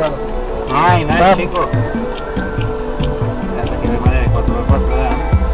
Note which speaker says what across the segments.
Speaker 1: claro.
Speaker 2: No hay, chico. Hasta que me madre 4x4, ¿verdad?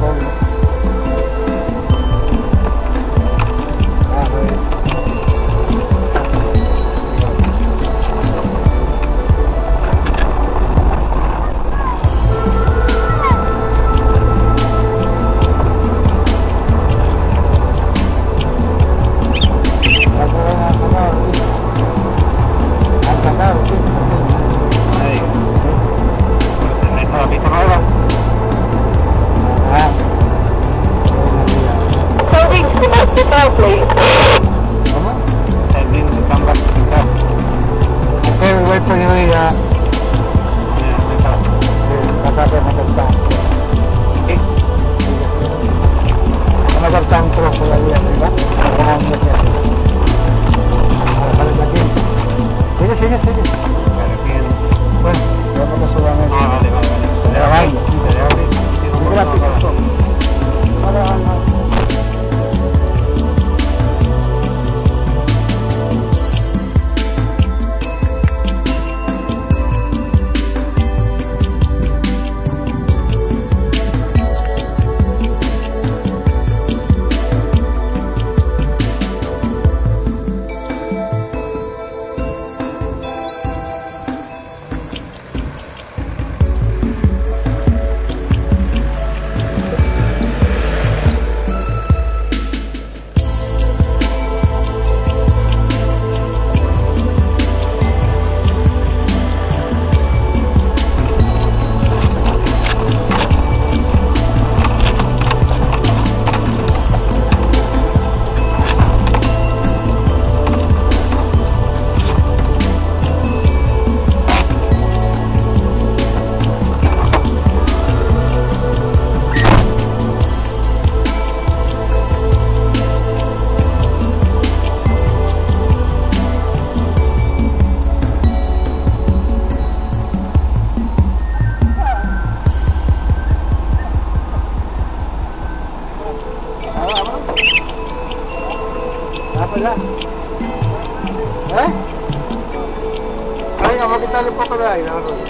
Speaker 1: Vamos a quitarle un poco de aire.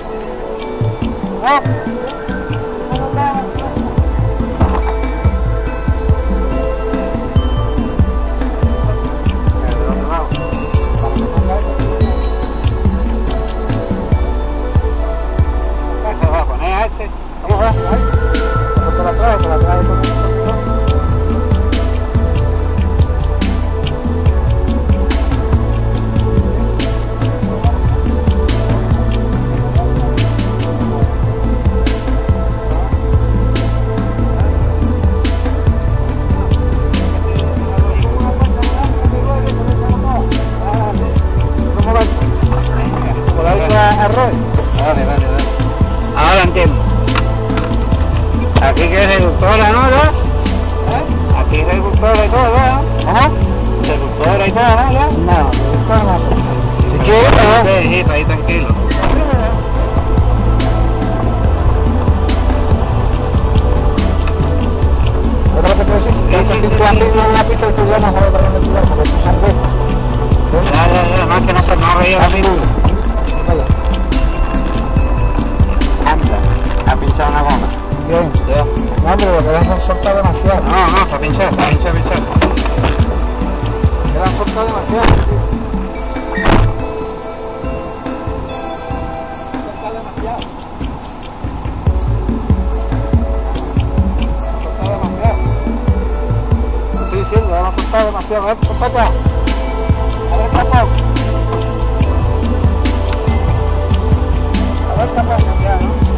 Speaker 2: Ahora entiendo. Aquí que es reductora, ¿no? Aquí es reductora y todo, ¿verdad? Ajá. Reductora y todo, ¿no? ¿Ya?
Speaker 1: No, reductora no.
Speaker 2: Si quieres, sí, está ahí tranquilo.
Speaker 1: Otra que te decís, que tú has visto una pista de tu llama, ¿sabes para dónde tú vas? Porque tú sabes.
Speaker 2: Ya, más que no veía a mí. Ha pinchado una goma.
Speaker 1: Bien.
Speaker 2: Ya.
Speaker 1: No, pero lo que le han soltado demasiado.
Speaker 2: No, está pinchado.
Speaker 1: Le han soltado demasiado, tío. Estoy diciendo, le han soltado demasiado. A ver, papá. A ver, papá. A ver, papá. Ya, ¿no?